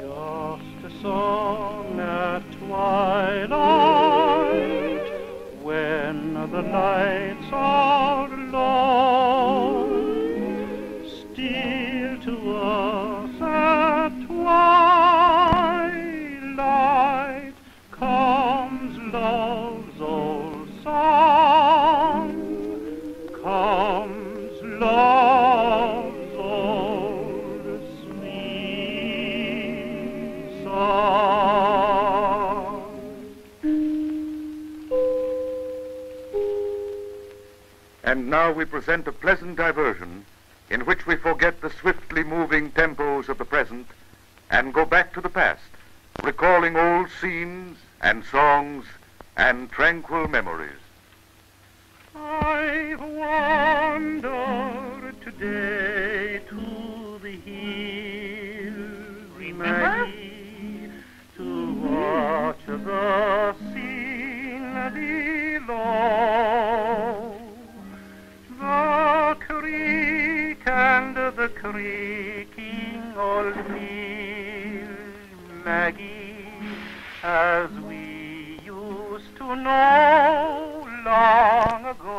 Just a song at twilight, when the lights are low, still to us at twilight comes love's old song, comes love's old sweet song. And now we present a pleasant diversion in which we forget the swiftly moving tempos of the present and go back to the past, recalling old scenes and songs and tranquil memories. I've wandered today to the hills, Maggie, to watch the scene below. The creek and the creaking old mill, Maggie, as we used to know long ago.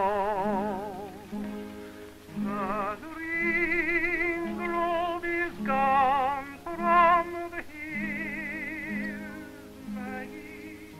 The green grove is gone from the hills, Maggie.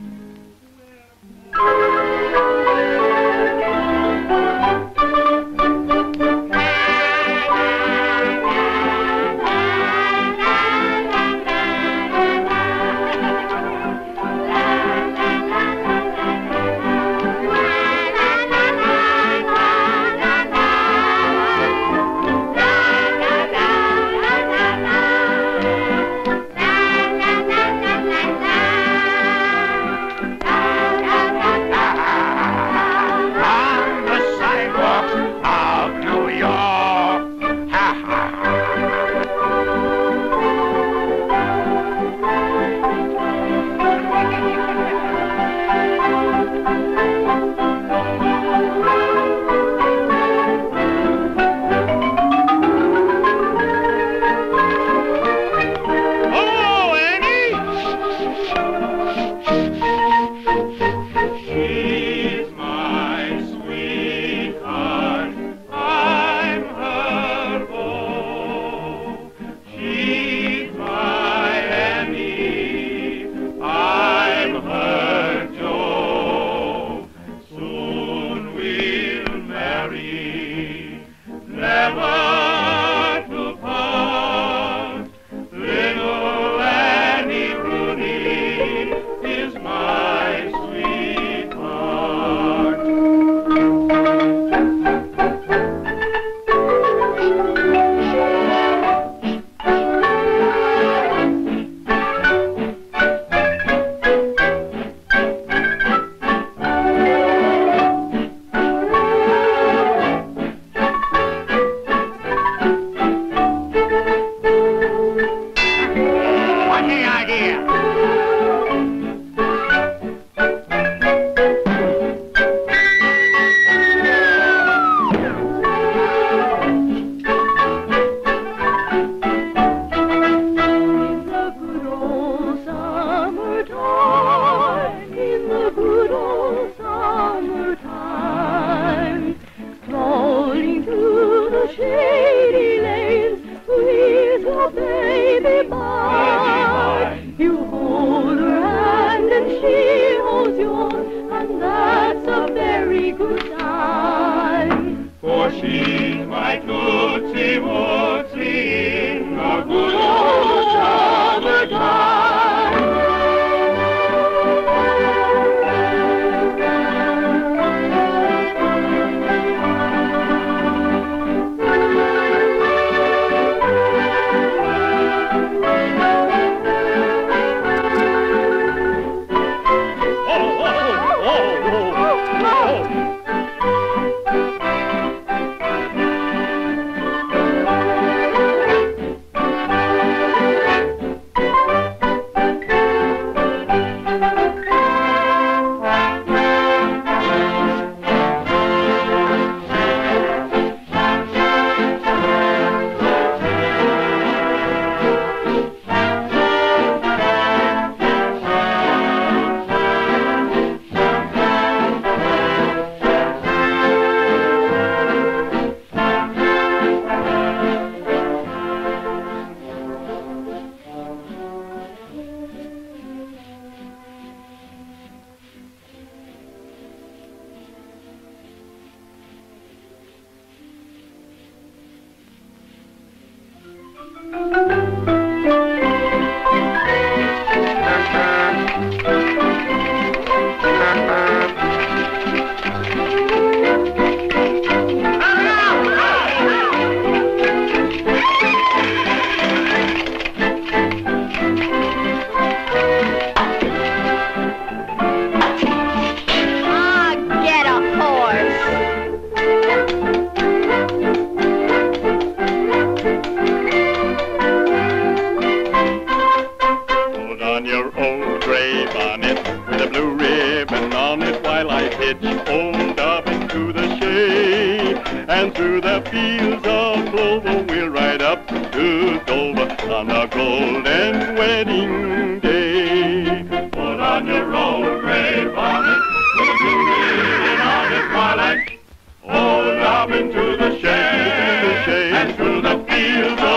over on our golden wedding day. Put on your old gray bonnet, with a blue ribbon on its twilight. Oh, up into the shade, and through the fields